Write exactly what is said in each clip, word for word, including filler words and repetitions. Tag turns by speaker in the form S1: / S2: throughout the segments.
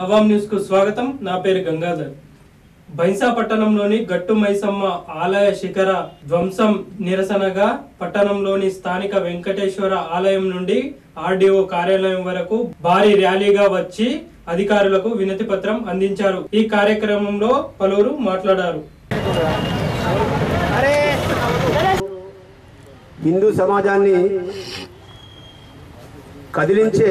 S1: Awam news కు స్వాగతం. నా పేరు గంగాధర్. బైంసా పట్టణంలోని గట్టు మైసమ్మ ఆలయ శిఖర ధ్వంసం నిరసనగా పట్టణంలోని స్థానిక వెంకటేశ్వర ఆలయం నుండి ఆర్డీఓ కార్యాలయం వరకు భారీ ర్యాలీగా వచ్చి అధికారులకు వినతి పత్రం అందించారు. ఈ కార్యక్రమంలో పలువురు మాట్లాడారు.
S2: హిందూ సమాజాన్ని కదిలించే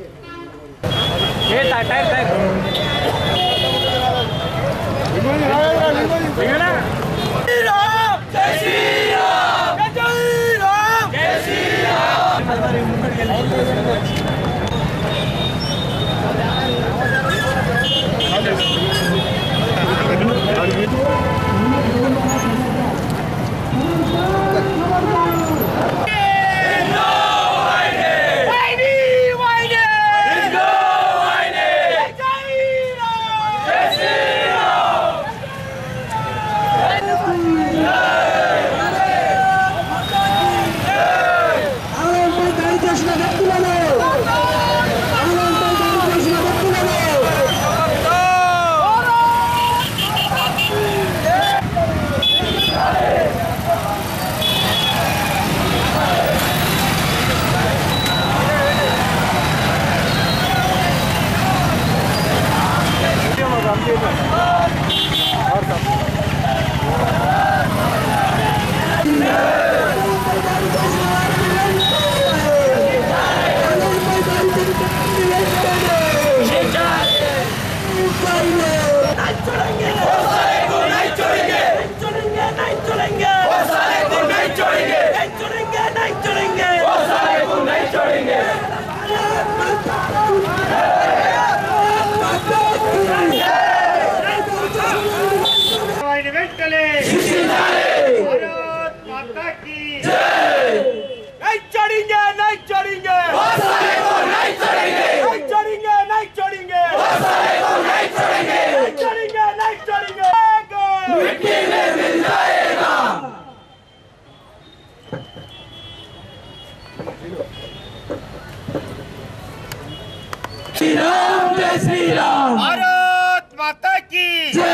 S3: श्री राम जय श्री राम भारत माता की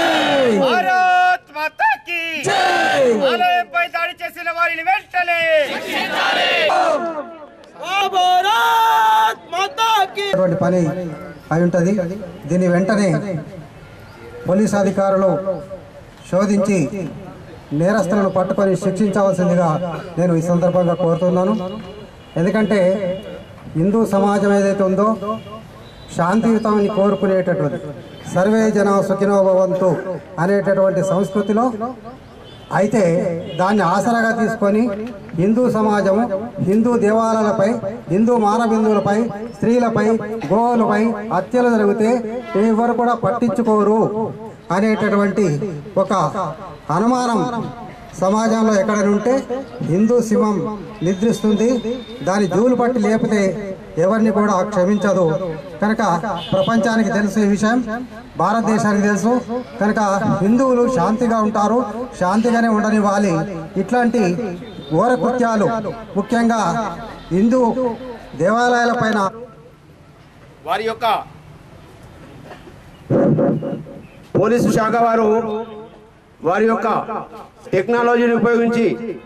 S3: जय भारत माता की जय ఆలయంపై దాడి చేసిన వారిని వెంటనే శిక్షించాలి భారత్ మాతా की
S4: పని అయి ఉంటది. దీని వెంటనే పోలీస్ అధికారులు శోధించి నేరస్తులను పట్టుకొని శిక్షించవలసిందిగా నేను ఈ సందర్భంగా కోరుతున్నాను. ఎందుకంటే హిందూ సమాజం ఏదైతే ఉందో శాంతియుతాన్ని కోరుకునేటటువంటి సర్వే జన సుఖినో భవంతు అనేటటువంటి సంస్కృతిలో అయితే దాన్ని ఆసరాగా తీసుకొని హిందూ సమాజము హిందూ దేవాలయాలపై హిందూ మానబిందువులపై స్త్రీలపై గోవులపై హత్యలు జరిగితే ఎవరు కూడా పట్టించుకోరు అనేటటువంటి ఒక అనుమానం సమాజంలో ఎక్కడనుంటే హిందూ సింహం నిద్రిస్తుంది. దాని జూలు పట్టి లేపితే ఎవరిని కూడా క్షమించదు. కనుక ప్రపంచానికి తెలుసు ఈ విషయం, భారతదేశానికి తెలుసు. కనుక హిందువులు శాంతిగా ఉంటారు, శాంతిగానే ఉండనివ్వాలి. ఇట్లాంటి ఘోర కృత్యాలు ముఖ్యంగా హిందూ దేవాలయాల పైన
S2: వారి యొక్క పోలీసు శాఖ వారు వారి యొక్క టెక్నాలజీని ఉపయోగించి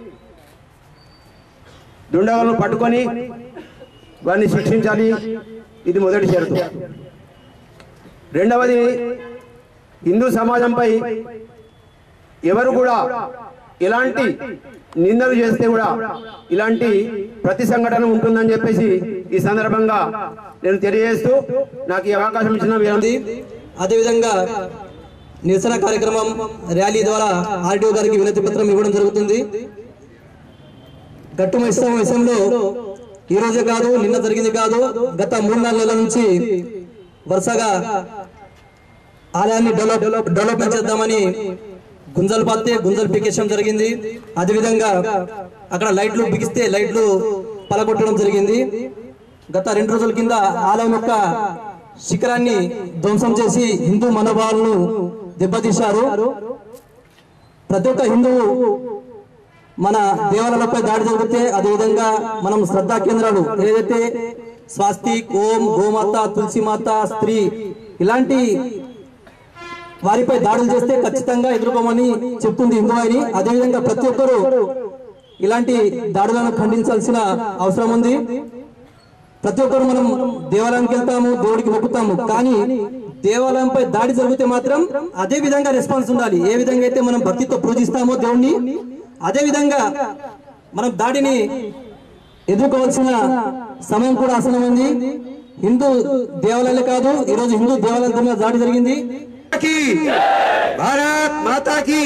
S2: దుండగులను పట్టుకొని వారిని శిక్షించాలి. ఇది మొదటి షరతు. రెండవది, హిందూ సమాజంపై ఎవరు కూడా ఇలాంటి నిందలు చేస్తే కూడా ఇలాంటి ప్రతి సంఘటన ఉంటుందని చెప్పేసి ఈ సందర్భంగా నేను తెలియజేస్తూ నాకు ఈ అవకాశం ఇచ్చిన
S5: అదేవిధంగా నిరసన కార్యక్రమం ర్యాలీ ద్వారా ఆర్డీఓ గారికి వినతి పత్రం ఇవ్వడం జరుగుతుంది. గట్టు మైసమ్మ విషయంలో ఈ రోజే కాదు, నిన్న జరిగింది కాదు, గత మూడు నాలుగు నెలల నుంచి వరుసగా ఆలయాన్ని డెవలప్ డెవలప్మెంట్ చేద్దామని గుంజలు పాతే గుంజలు పీకేయడం జరిగింది. అదేవిధంగా అక్కడ లైట్లు బిగిస్తే లైట్లు పలగొట్టడం జరిగింది. గత రెండు రోజుల కింద ఆలయం యొక్క శిఖరాన్ని ధ్వంసం చేసి హిందూ మనోభావాలను దెబ్బతీశారు. ప్రతి ఒక్క హిందువు మన దేవాలయాలపై దాడి జరిగితే అదేవిధంగా మనం శ్రద్ధా కేంద్రాలు ఏదైతే స్వాస్తిక్, ఓం, గోమాత, తులసి మాత, స్త్రీ ఇలాంటి వారిపై దాడులు చేస్తే ఖచ్చితంగా ఎదుర్కోమని చెప్తుంది హిందూ వాహిని. అదేవిధంగా ప్రతి ఒక్కరూ ఇలాంటి దాడులను ఖండించాల్సిన అవసరం ఉంది. ప్రతి ఒక్కరు మనం దేవాలయానికి వెళ్తాము, దేవుడికి మొక్కుతాము, కానీ దేవాలయంపై దాడి జరిగితే మాత్రం అదే విధంగా రెస్పాన్స్ ఉండాలి. ఏ విధంగా అయితే మనం భక్తితో పూజిస్తామో దేవుణ్ణి, అదే విధంగా మనం దాడిని ఎదుర్కోవాల్సిన సమయం కూడా ఆసనం ఉంది. హిందూ దేవాలయాలే కాదు, ఈరోజు హిందూ దేవాలయాల మీద దాడి జరిగింది.
S2: भारत माता की।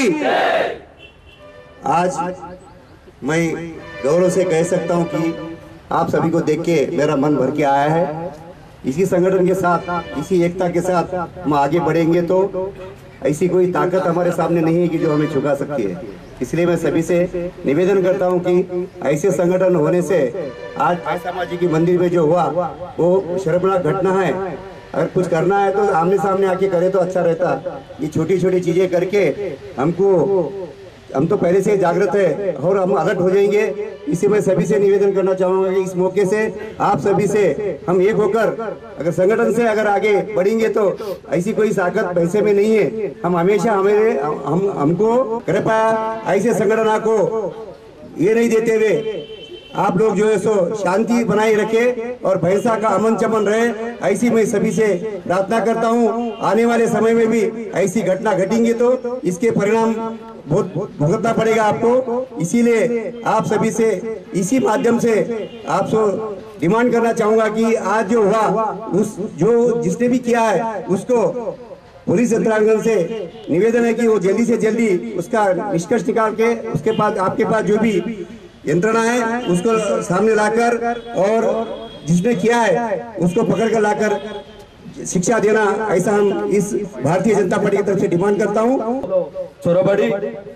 S2: आज मैं गौरव से कह सकता हूं कि आप सभी को देख के मेरा मन भर के आया है। इसी संगठन के साथ, इसी एकता के साथ हम आगे बढ़ेंगे तो ऐसी कोई ताकत हमारे सामने नहीं है कि जो हमें झुका सकती है। इसलिए मैं सभी से निवेदन करता हूं कि ऐसे संगठन होने से आज ऐसा जी की मंदिर में जो हुआ वो शर्मनाक घटना है। अगर कुछ करना है तो आमने सामने आके करे तो अच्छा रहता। ये छोटी छोटी चीजें करके हमको हम तो पहले से जागृत है और हम अलर्ट हो जाएंगे। इसी मैं सभी से निवेदन करना चाहूंगा कि इस मौके से आप सभी से हम एक होकर अगर संगठन से अगर आगे बढ़ेंगे तो ऐसी कोई ताकत पैसे में नहीं है। हम हमेशा हमें हम हमको कृपया ऐसे संगठन को ये नहीं देते हुए आप लोग जो है सो शांति बनाए रखे और भैंसा का अमन चमन रहे, ऐसी मैं सभी से प्रार्थना करता हूं। आने वाले समय में भी ऐसी घटना घटेंगी तो इसके परिणाम बहुत भुगतना पड़ेगा आपको। इसीलिए आप सभी से इसी माध्यम से आपसे डिमांड करना चाहूंगा कि आज जो हुआ उस जो जिसने भी किया है उसको पुलिस यंत्रांगन से निवेदन है कि वो जल्दी से जल्दी उसका निष्कर्ष निकाल के उसके पास आपके पास जो भी यंत्रणा है उसको सामने लाकर और जिसने किया है उसको पकड़ कर लाकर शिक्षा देना, ऐसा हम इस भारतीय जनता पार्टी की तरफ से डिमांड करता हूं।
S6: చొరబడి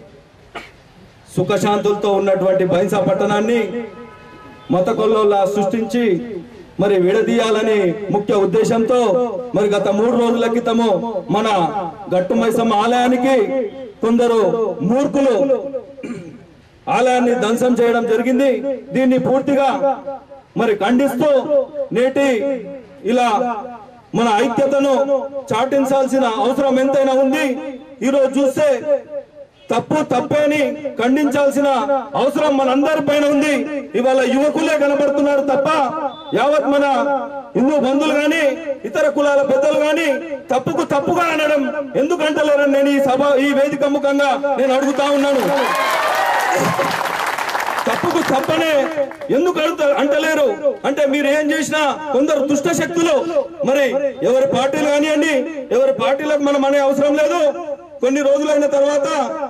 S6: సుఖశాంతులతో ఉన్నటువంటి బైన్సా పట్టణాన్ని మతకొల్లోలా సృష్టించి మరి విడదీయాలని ముఖ్య ఉద్దేశంతో మరి గత మూడు రోజుల క్రితము మన గట్టు మైసమ్మ ఆలయానికి కొందరు మూర్ఖులు ఆలయాన్ని ధ్వంసం చేయడం జరిగింది. దీన్ని పూర్తిగా మరి ఖండిస్తూ నేటి ఇలా మన ఐక్యతను చాటించాల్సిన అవసరం ఎంతైనా ఉంది. ఈరోజు చూస్తే తప్పు తప్పేని ఖండించాల్సిన అవసరం మనందరి పైన ఉంది. ఇవాళ యువకులే కనబడుతున్నారు తప్ప యావత్ మన హిందూ బంధువులు గాని ఇతర కులాల పెద్దలు గాని తప్పుకు తప్పుగా అనడం ఎందుకు అంటలేరని నేను ఈ సభ ఈ వేదిక ముఖంగా నేను అడుగుతా ఉన్నాను. తప్పుకు తప్పనే ఎందుకు అడుగుతా అంటలేరు అంటే మీరు ఏం చేసినా కొందరు దుష్ట శక్తులు మరి ఎవరి పార్టీలు కానివ్వండి, ఎవరి పార్టీలకు మనం అనే అవసరం లేదు. కొన్ని రోజులైన తర్వాత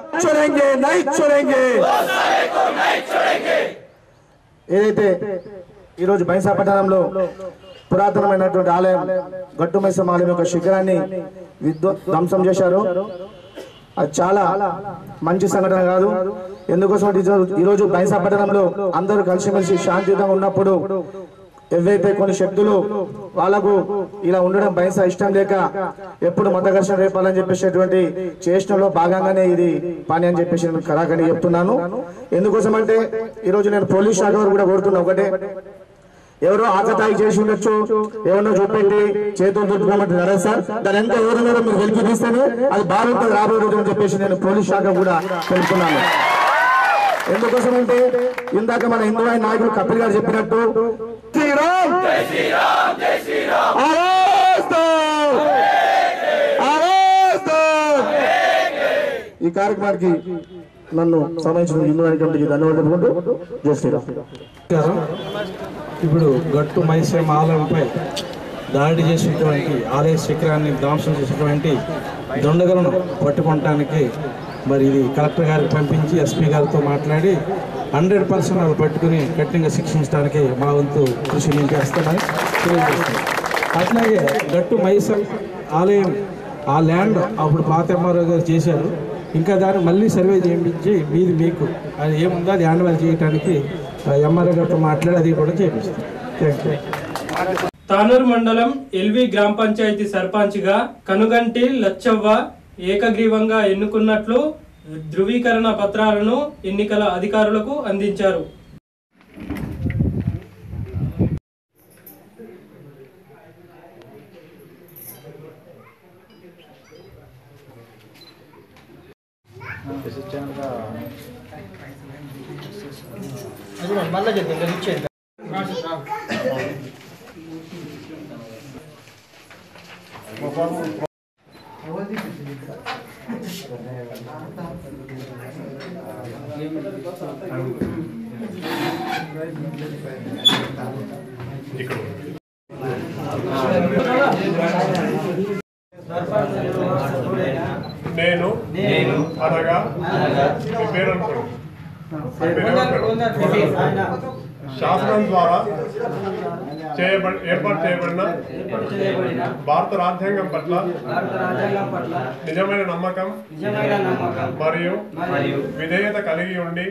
S7: ఏదైతే ఈరోజు బైన్సా పట్టణంలో పురాతనమైనటువంటి ఆలయం గట్టు మైసమ్మ ఆలయం యొక్క శిఖరాన్ని ధ్వంసం చేశారు. అది చాలా మంచి సంఘటన కాదు. ఎందుకోసం ఈరోజు బైన్సా పట్టణంలో అందరూ కలిసిమెలిసి శాంతియుతంగా ఉన్నప్పుడు ఏవైతే కొన్ని శక్తులు వాళ్ళకు ఇలా ఉండడం బైన్సా ఇష్టం లేక ఎప్పుడు మత ఘర్షణ రేపాలని చెప్పేసేటువంటి చేష్టంలో భాగంగానే ఇది పని అని చెప్పేసి నేను కరాఖండి చెప్తున్నాను. ఎందుకోసం అంటే ఈరోజు నేను పోలీస్ శాఖ వారు కూడా కోరుతున్నా ఒకటే, ఎవరో ఆకతాయి చేసి ఉండొచ్చు, ఎవరినో చూపెట్టి చేతులు దుర్పుకోమంటే జరగదు సార్. దాని ఎంత ఎవరైనా మీరు వెలికి తీస్తేనే అది బాగుంటుంది రాబోయే రోజు అని చెప్పేసి నేను పోలీస్ శాఖ కూడా తెలుపుతున్నాను. ఎందుకోసం అంటే ఇందాక మన హిందూ నాయకులు కపిల్ గారు చెప్పినట్టు శ్రీరామ్ ఈ కార్యక్రమానికి నన్ను సంబంధించిన హిందూ నాయకులకి ధన్యవాదాలు. జై శ్రీరామ్.
S8: ఇప్పుడు గట్టు మైసమ్మ ఆలయంపై దాడి చేసినటువంటి ఆలయ శిఖరాన్ని ధ్వంసం చేసినటువంటి దొండగలను పట్టుకోవటానికి మరి ఇది కలెక్టర్ గారికి పంపించి ఎస్పీ గారితో మాట్లాడి హండ్రెడ్ పర్సెంట్ వాళ్ళు పట్టుకుని కఠినంగా శిక్షించడానికి మా వంతు కృషి నేను చేస్తానని తెలియజేస్తాను. అట్లాగే గట్టు మైసమ్మ ఆలయం ఆ ల్యాండ్ అప్పుడు పాత ఎంఆర్ఓ గారు చేశారు. ఇంకా దాన్ని మళ్ళీ సర్వే చేయించి మీది మీకు అది ఏముందో అది హ్యాండ్ ఓవర్ చేయడానికి ఎంఆర్ఓ గారితో మాట్లాడి అది కూడా చేపిస్తాం. Thank you.
S1: తానూరు మండలం ఎల్వి గ్రామ పంచాయతీ సర్పంచ్గా కనుగంటి లచ్చవ్వ ఏకగ్రీవంగా ఎన్నుకున్నట్లు ధృవీకరణ పత్రాలను ఎన్నికల అధికారులకు అందించారు.
S9: నేను నేను అనగా మీ పేరు అనుకోండి. శాసనం ద్వారా చేయబడి ఏర్పాటు చేయబడిన భారత రాజ్యాంగం పట్ల నిజమైన నమ్మకం మరియు విధేయత కలిగి ఉండి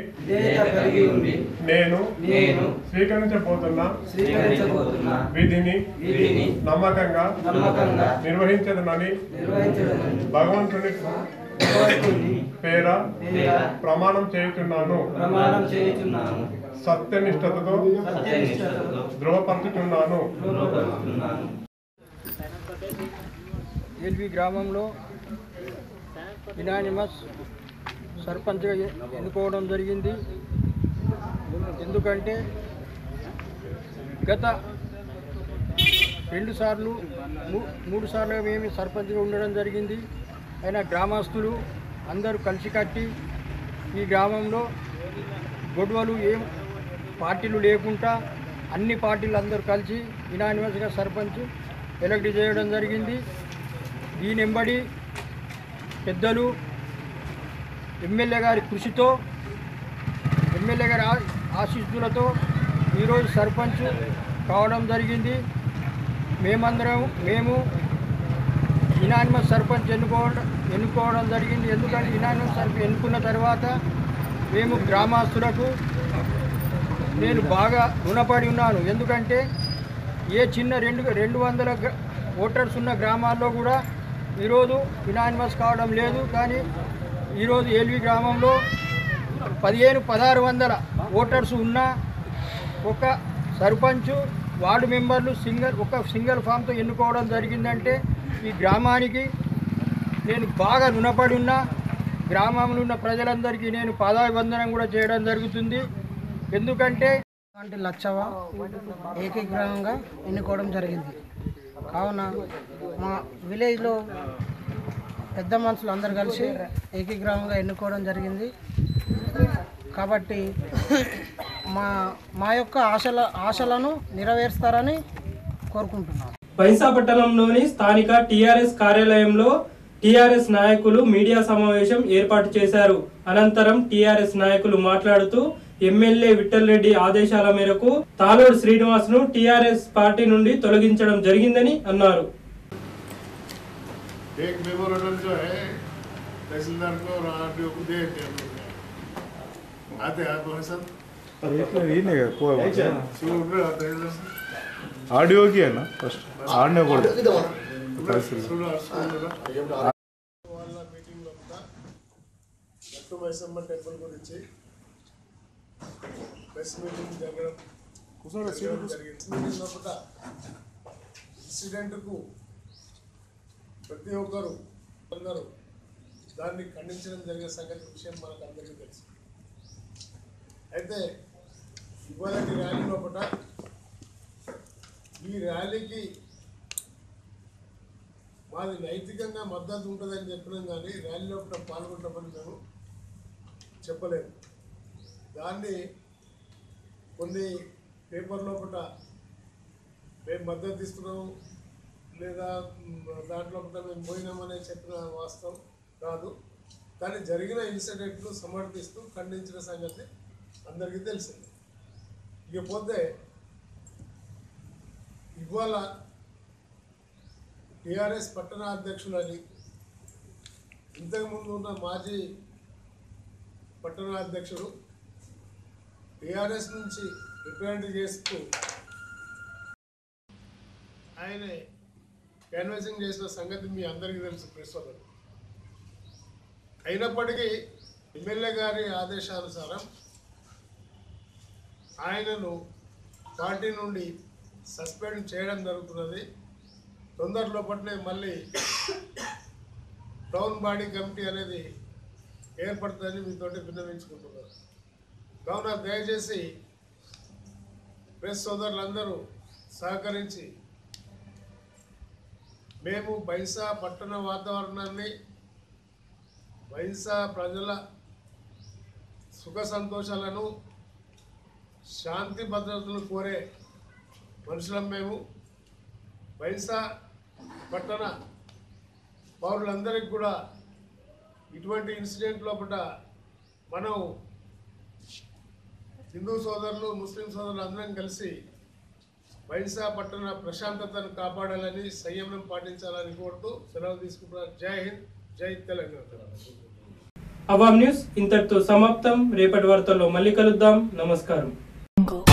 S9: నేను స్వీకరించబోతున్న విధిని నమ్మకంగా నిర్వహించదనని భగవంతుని పేర ప్రమాణం చేయుచున్నాను. సత్యనిష్టతతో ధృవపరచుచున్నాను.
S10: ఎల్వి గ్రామంలో యునానిమస్ సర్పంచ్గా ఎన్నుకోవడం జరిగింది. ఎందుకంటే గత రెండు సార్లు మూడు సార్లు మేము సర్పంచ్గా ఉండడం జరిగింది. అయినా గ్రామస్తులు అందరూ కలిసికట్టి ఈ గ్రామంలో గొడవలు ఏం పార్టీలు లేకుండా అన్ని పార్టీలు అందరూ కలిసి యునానిమస్గా సర్పంచ్ ఎలక్ట్ చేయడం జరిగింది. దీని వెంబడి పెద్దలు ఎమ్మెల్యే గారి కృషితో ఎమ్మెల్యే గారి ఆశీస్సులతో ఈరోజు సర్పంచ్ కావడం జరిగింది. మేమందరం మేము యునానిమస్ సర్పంచ్ ఎన్నుకోవడం ఎన్నుకోవడం జరిగింది. ఎందుకంటే యునానిమస్ సర్పంచ్ ఎన్నుకున్న తర్వాత మేము గ్రామస్తులకు నేను బాగా రుణపడి ఉన్నాను. ఎందుకంటే ఏ చిన్న రెండు రెండు వందల ఓటర్స్ ఉన్న గ్రామాల్లో కూడా ఈరోజు యునానిమస్ కావడం లేదు. కానీ ఈరోజు ఎల్వి గ్రామంలో పదిహేను పదహారు వందల ఓటర్స్ ఉన్న ఒక సర్పంచ్ వార్డు మెంబర్లు సింగల్ ఒక సింగిల్ ఫామ్తో ఎన్నుకోవడం జరిగిందంటే ఈ గ్రామానికి నేను బాగా రుణపడి ఉన్నా. గ్రామంలో ఉన్న ప్రజలందరికీ నేను పాదాభివందనం కూడా చేయడం జరుగుతుంది. ఎందుకంటే
S11: అంటే లక్షవ ఏకీగ్రహంగా ఎన్నుకోవడం జరిగింది. కావున మా విలేజ్లో పెద్ద మనుషులు అందరు కలిసి ఏకీగ్రహంగా ఎన్నుకోవడం జరిగింది. కాబట్టి మా మా యొక్క ఆశల ఆశలను నెరవేరుస్తారని కోరుకుంటున్నాను.
S1: బైంసా పట్టణంలోని స్థానిక టీఆర్ఎస్ కార్యాలయంలో టీఆర్ఎస్ నాయకులు మీడియా సమావేశం ఏర్పాటు చేశారు. అనంతరం టీఆర్ఎస్ నాయకులు మాట్లాడుతూ ఎమ్మెల్యే విఠల్ రెడ్డి ఆదేశాల మేరకు తాలోడు శ్రీనివాస్ ను టీఆర్ఎస్ పార్టీ నుండి తొలగించడం జరిగిందని అన్నారు.
S12: ऑडियो की है ना फर्स्ट आड़ने को
S9: గట్టు మైసమ్మ టెంపుల్ గురించి ప్రెస్ మీటింగ్ జరగడం జరిగింది. ఇన్సిడెంట్కు ప్రతి ఒక్కరు అందరూ దాన్ని ఖండించడం జరిగే సంగతి విషయం మనకు అందరికీ తెలుసు. అయితే ఇవాళ ర్యాలీ లోపల ఈ ర్యాలీకి మాది నైతికంగా మద్దతు ఉంటుందని చెప్పినాం, కానీ ర్యాలీ లోపల పాల్గొంటామని మేము చెప్పలేదు. దాన్ని కొన్ని పేపర్ లోపల మేము మద్దతు ఇస్తున్నాం లేదా దాంట్లో మేము పోయినామని చెప్పిన వాస్తవం కాదు. కానీ జరిగిన ఇన్సిడెంట్లు సమర్థిస్తూ ఖండించిన సంగతి అందరికీ తెలిసింది. ఇకపోతే ఇవాళ టీఆర్ఎస్ పట్టణ అధ్యక్షులని ఇంతకుముందు ఉన్న మాజీ పట్టణ అధ్యక్షుడు టీఆర్ఎస్ నుంచి రిప్రజెంట్ చేస్తూ ఆయన క్యాన్వాసింగ్ చేసిన సంగతి మీ అందరికీ తెలుసు ప్రెస్ వాళ్ళకు. అయినప్పటికీ ఎమ్మెల్యే గారి ఆదేశానుసారం ఆయనను పార్టీ నుండి సస్పెండ్ చేయడం జరుగుతున్నది. తొందరలోపట్నే మళ్ళీ టౌన్ బాడీ కమిటీ అనేది ఏర్పడుతుందని మీతోటి విన్నవించుకుంటున్నారు. కావున దయచేసి ప్రెస్ సోదరులందరూ సహకరించి మేము బైంసా పట్టణ వాతావరణాన్ని బైంసా ప్రజల సుఖ సంతోషాలను శాంతి భద్రతలు కోరే మనుషులం మేము. బైంసా పట్టణ పౌరులందరికీ కూడా ఇటువంటి ఇన్సిడెంట్ లోపల మనం హిందూ సోదరులు ముస్లిం సోదరులు అందరం కలిసి బైంసా పట్టణ ప్రశాంతతను కాపాడాలని సంయమనం పాటించాలని కోరుతూ సెలవు తీసుకుంటున్నారు. జై హింద్, జై తెలంగాణ.
S1: అవామ్ న్యూస్ ఇంతటితో సమాప్తం. రేపటి వార్తల్లో మళ్ళీ కలుద్దాం. నమస్కారం.